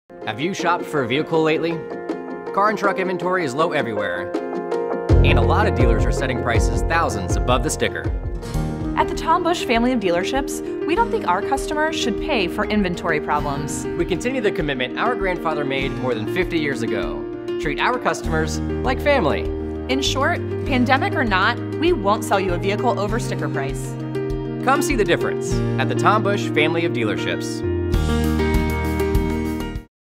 Have you shopped for a vehicle lately? Car and truck inventory is low everywhere, and a lot of dealers are setting prices thousands above the sticker. At the Tom Bush family of dealerships, we don't think our customers should pay for inventory problems. We continue the commitment our grandfather made more than 50 years ago. Treat our customers like family. In short, pandemic or not, we won't sell you a vehicle over sticker price. Come see the difference at the Tom Bush family of dealerships.